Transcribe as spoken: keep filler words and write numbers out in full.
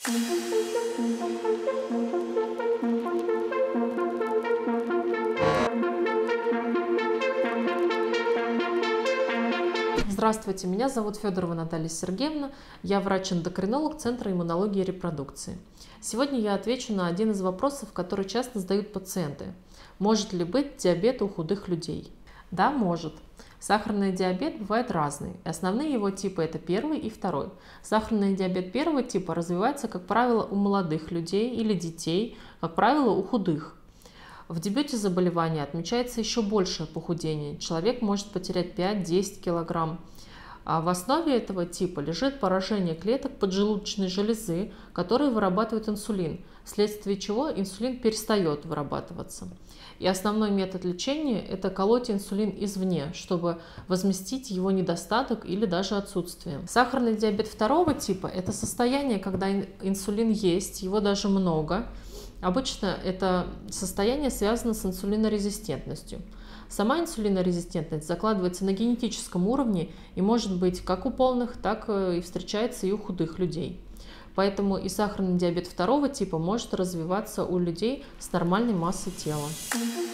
Здравствуйте, меня зовут Федорова Наталья Сергеевна, я врач-эндокринолог Центра иммунологии и репродукции. Сегодня я отвечу на один из вопросов, который часто задают пациенты. Может ли быть диабет у худых людей? Да, может. Сахарный диабет бывает разный. Основные его типы – это первый и второй. Сахарный диабет первого типа развивается, как правило, у молодых людей или детей, как правило, у худых. В дебюте заболевания отмечается еще большее похудение. Человек может потерять пять-десять килограмм. А в основе этого типа лежит поражение клеток поджелудочной железы, которые вырабатывают инсулин, вследствие чего инсулин перестает вырабатываться. И основной метод лечения – это колоть инсулин извне, чтобы возместить его недостаток или даже отсутствие. Сахарный диабет второго типа – это состояние, когда инсулин есть, его даже много. Обычно это состояние связано с инсулинорезистентностью. Сама инсулинорезистентность закладывается на генетическом уровне и может быть как у полных, так и встречается и у худых людей. Поэтому и сахарный диабет второго типа может развиваться у людей с нормальной массой тела.